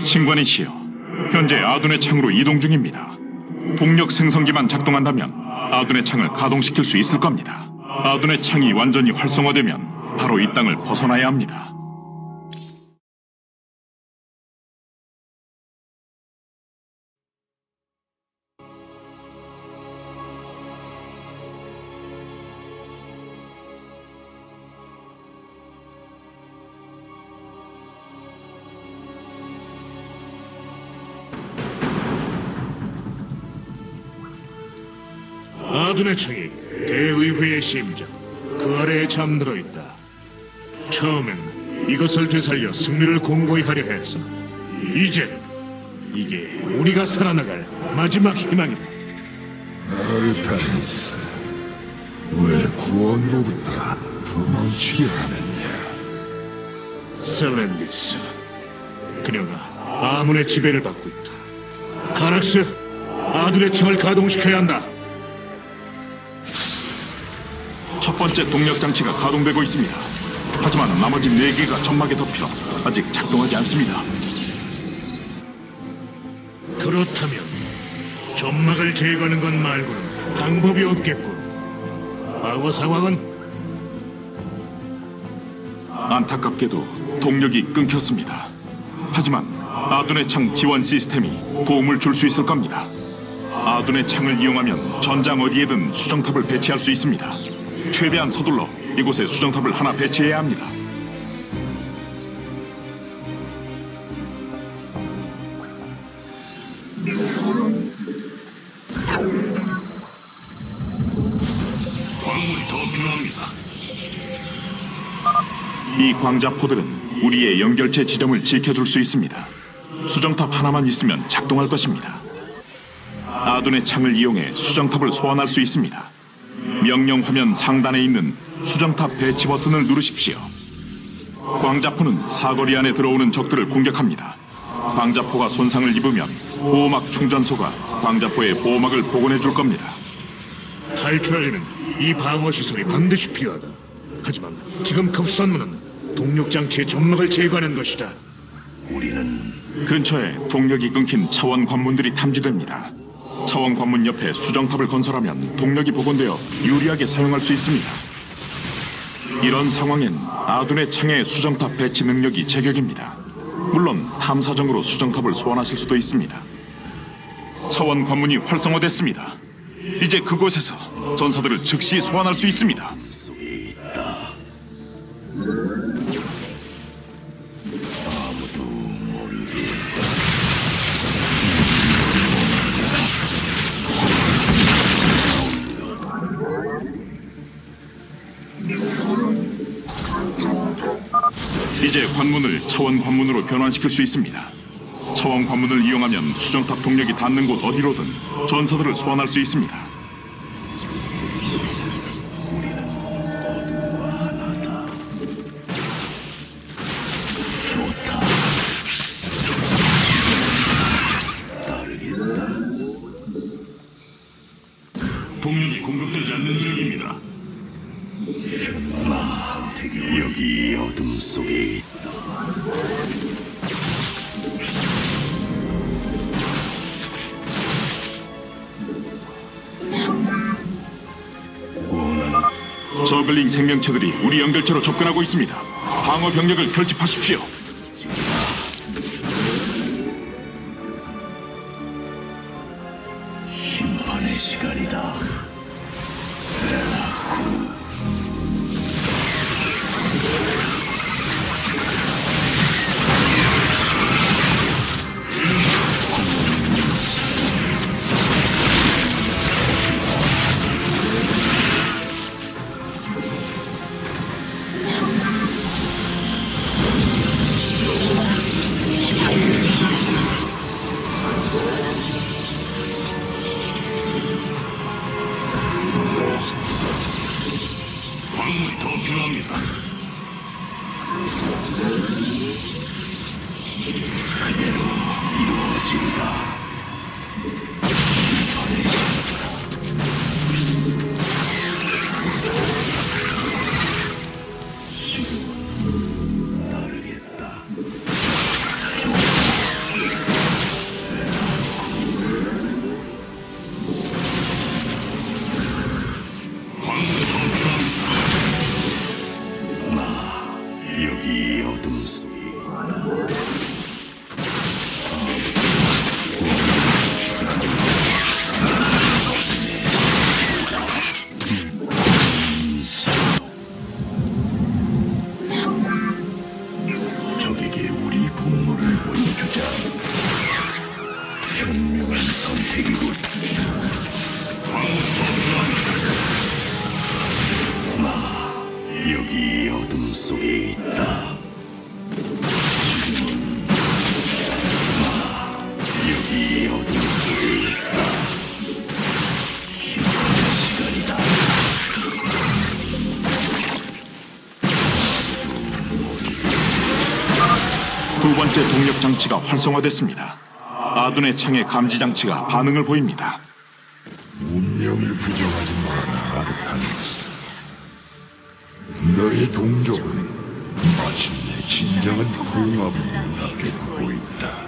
신관이시여, 현재 아둔의 창으로 이동 중입니다. 동력 생성기만 작동한다면 아둔의 창을 가동시킬 수 있을 겁니다. 아둔의 창이 완전히 활성화되면 바로 이 땅을 벗어나야 합니다. 아둔의 창이 대의회의 심장, 그 아래에 잠들어 있다. 처음엔 이것을 되살려 승리를 공고히 하려 했어. 이제 이게 우리가 살아나갈 마지막 희망이다. 아르타니스, 왜 구원으로부터 도망치려 하느냐? 셀렌디스, 그녀가 아문의 지배를 받고 있다. 카락스, 아둔의 창을 가동시켜야 한다. 첫 번째 동력 장치가 가동되고 있습니다. 하지만 나머지 4개가 점막에 덮여 아직 작동하지 않습니다. 그렇다면 점막을 제거하는 것 말고는 방법이 없겠군. 과거 상황은 안타깝게도 동력이 끊겼습니다. 하지만 아둔의 창 지원 시스템이 도움을 줄 수 있을 겁니다. 아둔의 창을 이용하면 전장 어디에든 수정탑을 배치할 수 있습니다. 최대한 서둘러 이곳에 수정탑을 하나 배치해야 합니다. 광물이 더 필요합니다. 이 광자포들은 우리의 연결체 지점을 지켜줄 수 있습니다. 수정탑 하나만 있으면 작동할 것입니다. 아둔의 창을 이용해 수정탑을 소환할 수 있습니다. 명령 화면 상단에 있는 수정탑 배치 버튼을 누르십시오. 광자포는 사거리 안에 들어오는 적들을 공격합니다. 광자포가 손상을 입으면 보호막 충전소가 광자포의 보호막을 복원해 줄 겁니다. 탈출하려면 이 방어 시설이 반드시 필요하다. 하지만 지금 급선무는 동력 장치의 점막을 제거하는 것이다. 근처에 동력이 끊긴 차원 관문들이 탐지됩니다. 차원 관문 옆에 수정탑을 건설하면 동력이 복원되어 유리하게 사용할 수 있습니다. 이런 상황엔 아둔의 창의 수정탑 배치 능력이 제격입니다. 물론 탐사정으로 수정탑을 소환하실 수도 있습니다. 차원 관문이 활성화됐습니다. 이제 그곳에서 전사들을 즉시 소환할 수 있습니다. 이제 관문을 차원 관문으로 변환시킬 수 있습니다. 차원 관문을 이용하면 수정탑 동력이 닿는 곳 어디로든 전사들을 소환할 수 있습니다. 동력이 공급되지 않는 중입니다. 여기 어둠 속에 있다. 저글링 생명체들이 우리 연결체로 접근하고 있습니다. 방어 병력을 결집하십시오. 심판의 시간이다. 광물이 더 필요합니다. 그대로 이루어지리라. 다르겠다. 주장. 현명한 선택이군. 여기 어둠 속에 있다. 여기 어둠 속에 있다. 힘의 시간이다. 두 번째 동력 장치가 활성화됐습니다. 아둔의 창의 감지 장치가 반응을 보입니다. 운명을 부정하지 마라, 아르타니스. 너의 동족은 마침내 진정한 궁합을 눈앞에 두고 있다.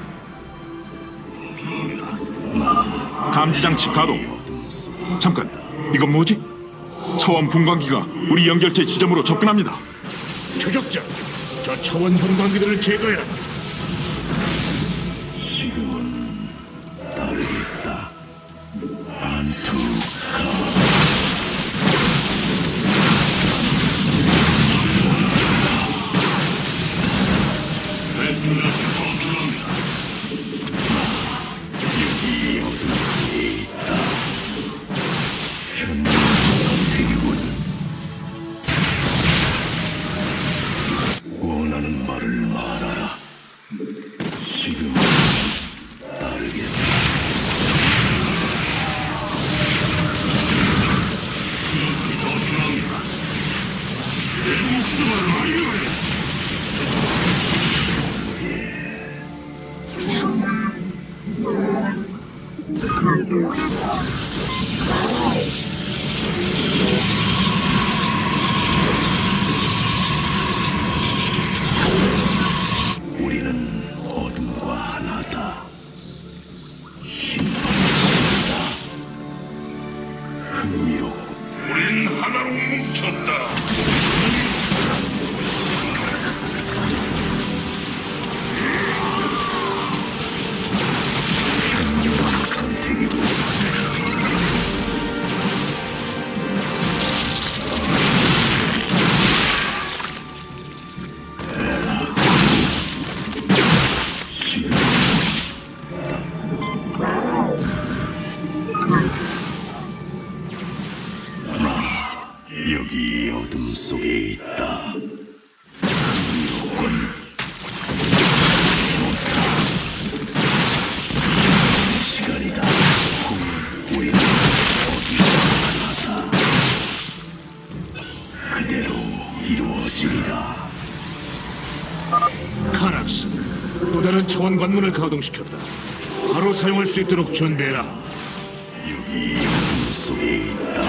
감지 장치 가동. 잠깐, 이건 뭐지? 차원 분광기가 우리 연결체 지점으로 접근합니다. 추적자, 저 차원 분광기들을 제거해라. 지금은 다르겠다. 안투카. 여기 어둠 속에 있다. 현명한 선택이군. 원하는 말을 말하라. 지금은 다르겠다. 우리는 어둠과 하나다. 신방이다. 흥미롭고 우린 하나로 뭉쳤다. 현명한 선택이고 여기 어둠 속에 있다. 흥미롭군. 좋다. 시간이다. 우리는 어둠과 하나다. 그대로 이루어지리라. 카락스, 또 다른 차원 관문을 가동시켰다. 바로 사용할 수 있도록 준비해라. 여기 어둠 속에 있다.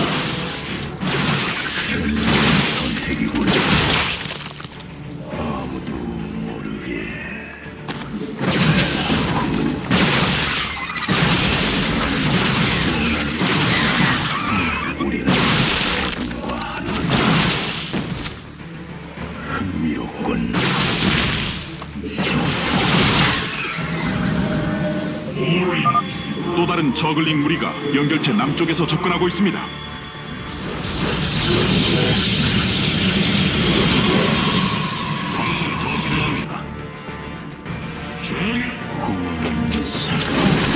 현명한 선택이군. 아무도 모르게. 우리는 어둠과 하나다. 흥미롭군. 또 다른 저글링 무리가 연결체 남쪽에서 접근하고 있습니다. 구원은 잠깐.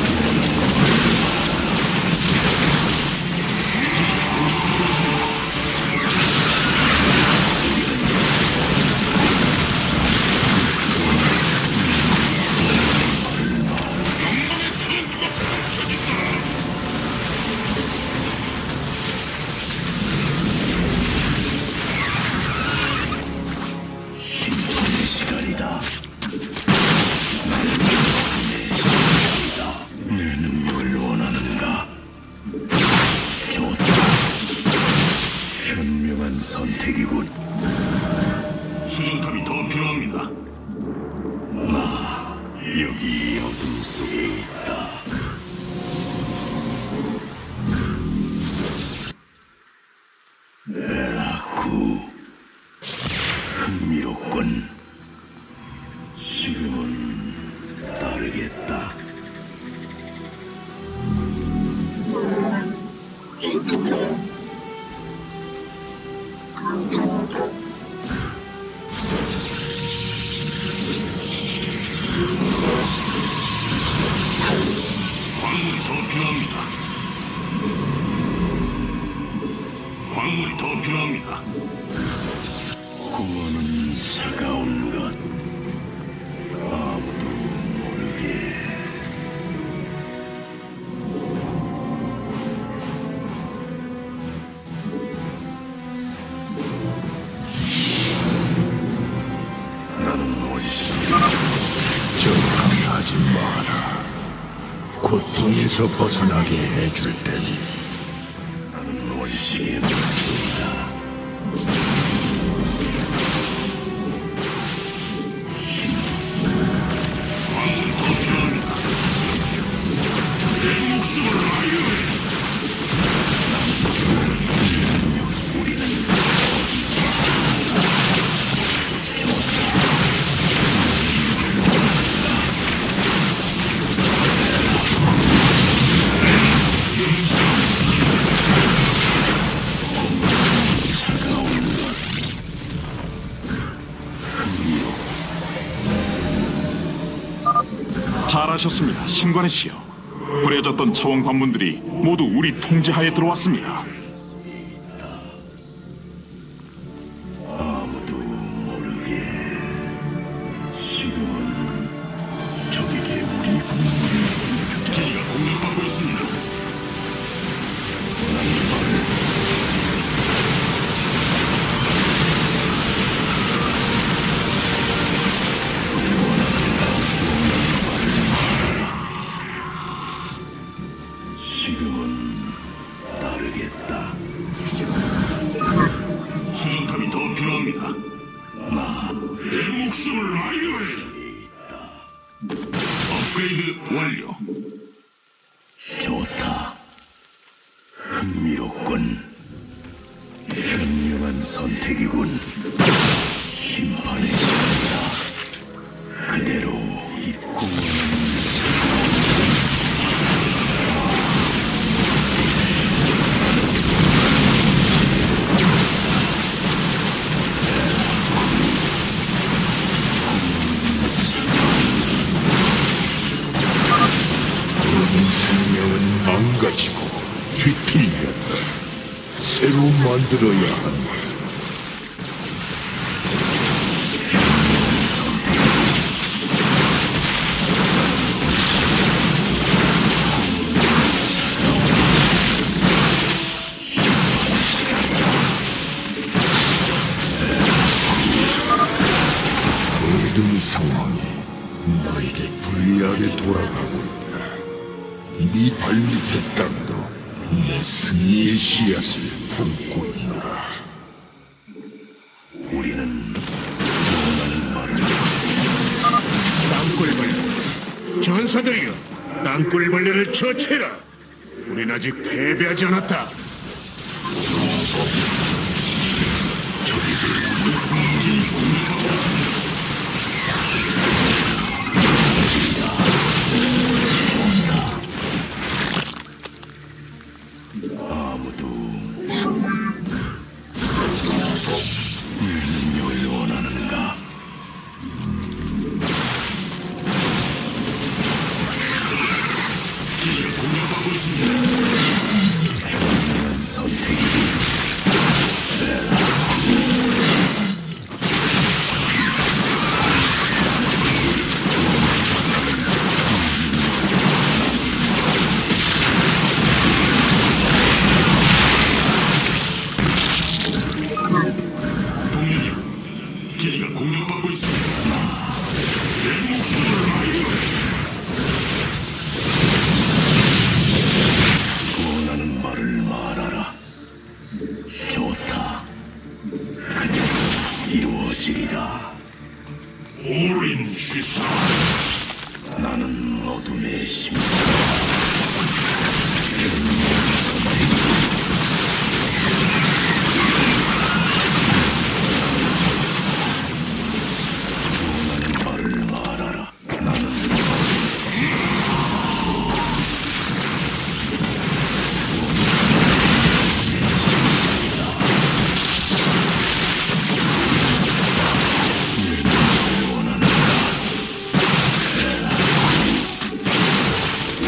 심판의 시간이다. 내 능력을 원하는가? 좋다. 현명한 선택이군. 수정탑이 더 필요합니다. 여기 어둠 속에 있다. 베라쿠. 흥미롭군. 지금은 다르겠다. 광물이 더 필요합니다. 광물이 더 필요합니다. 구원은 차가운 것. 아무도 모르게. 나는 원시다. 저항하지 마라. 고통에서 벗어나게 해줄 테니. 나는 원식의 목소리다. 광물이 더 필요합니다. 내 목숨을 아유해. 우리는 잘하셨습니다, 신관의 시여. 버려졌던 차원 관문들이 모두 우리 통제하에 들어왔습니다. 아무도 모르게. 지금은 적에게 우리 군물을 보여주자. 기가 공격받고 있습니다. 지금은 따르겠다. 수정탑이 더 필요합니다. 내 목숨을 아유해. 업그레이드 완료. 좋다. 흥미롭군. 현명한 선택이군. 심판의 시간이다. 그대로 입고. 모든 생명은 망가지고 뒤틀렸다. 새로 만들어야 한다. 모든 상황이 너에게 불리하게 돌아가고 있다. 네 발밑의 땅도 내 승리의 씨앗을 품고 있노라. 우리는 원하는 말을. 땅굴벌레, 전사들이여, 땅굴벌레를 처치해라. 우린 아직 패배하지 않았다. 아무도 능력을 원하는가? 기를 공격하고 있습니다. 현명한 선택이다. 기지가 공격받고 있습니다. 내 목숨을 아유해. 원하는 말을 말하라. 좋다. 그대로 이루어지리라. 오랜 시사. 나는 어둠의 심장. 말을 말하라. 나는 원하는가?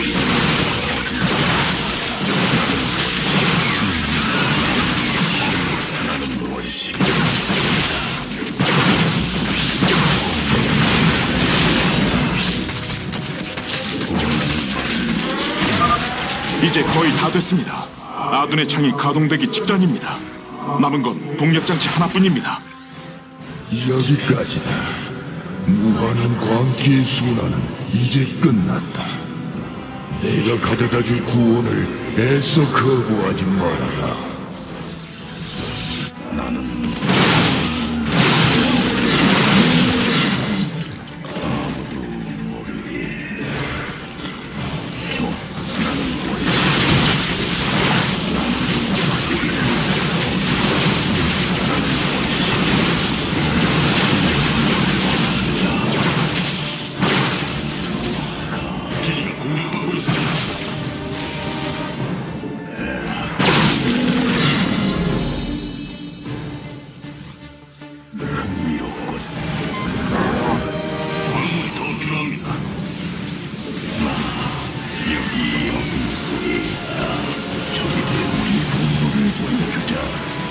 이제 거의 다 됐습니다. 아둔의 창이 가동되기 직전입니다. 남은 건 동력장치 하나뿐입니다. 여기까지다. 무한한 광기의 순환은 이제 끝났다. 내가 가져다줄 구원을 애써 거부하지 말아라. 나는 아무도 모르게 기지가 공격받고 있습니다. 흥미롭군. 광물이 더 필요합니다. 여기 어둠 속에 있다. 적에게 우리 분노를 보여주자.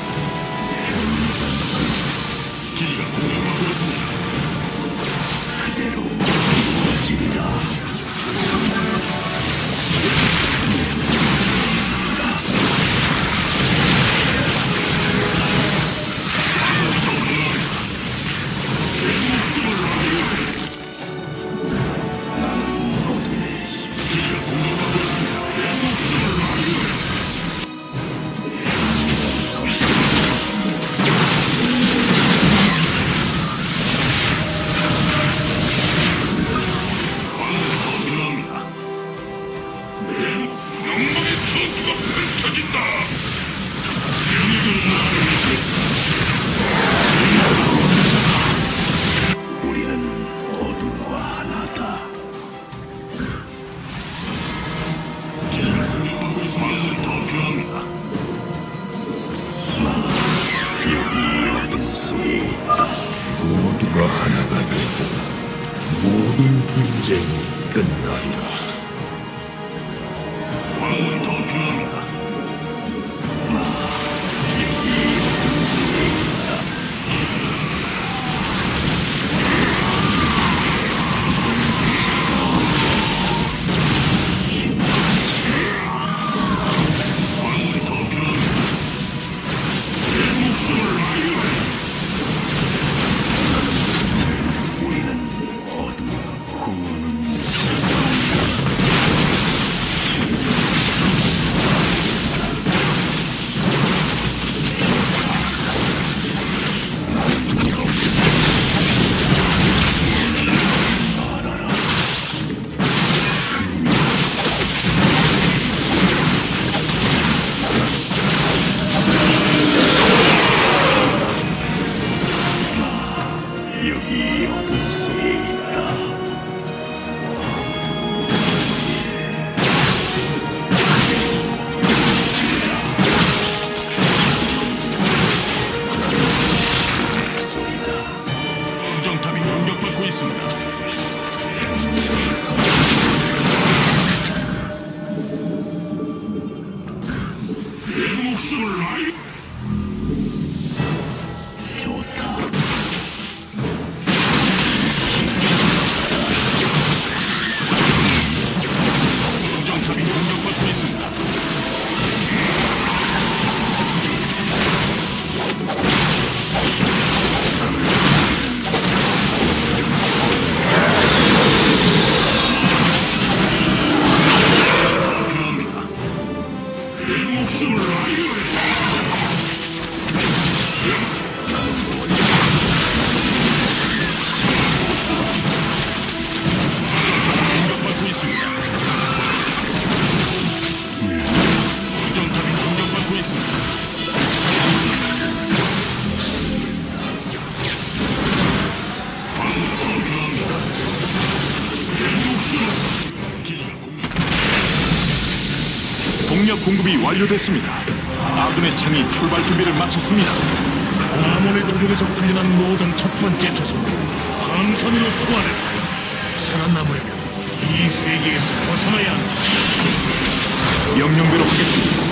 기지가 공격받고 있습니다. 그대로 이루어지리라. 기지가 공격받고 있습니다. 광물이 더 필요합니다. 영광의 전투가 펼쳐진다. 우리는 어둠과 하나다. 기지가 공격받고 있습니다. 광물이 더 필요합니다. 여기 어둠 속에 있다. 모두가 하나가 되고 모든 분쟁이 끝나리라. 광물이 더 필요합니다. 광물이 더 필요합니다. 내 목숨을 아유해. 우리는 어둠, 구원은 여기 어둠 속에 있다. 소리다. 수정탑이 공격받고 있습니다. 내 목숨을 아유. 좋다. 수정탑이 공격받고 있습니다. 필요합니다. 내 목숨을 아유해. 수정탑이 공격받고 있습니다. 수정탑이 공격받고 있습니다. 광물이 더 필요합니다. 내 목숨을 기지가 공격. 동력 공급이 완료됐습니다. 아둔의 창이 출발 준비를 마쳤습니다. 아몬의 조종에서 풀려난 모든 첫 번째 저승 함선으로 소환했어. 살아남으려면 이 세계에서 벗어나야 한다. 명령대로 하겠습니다.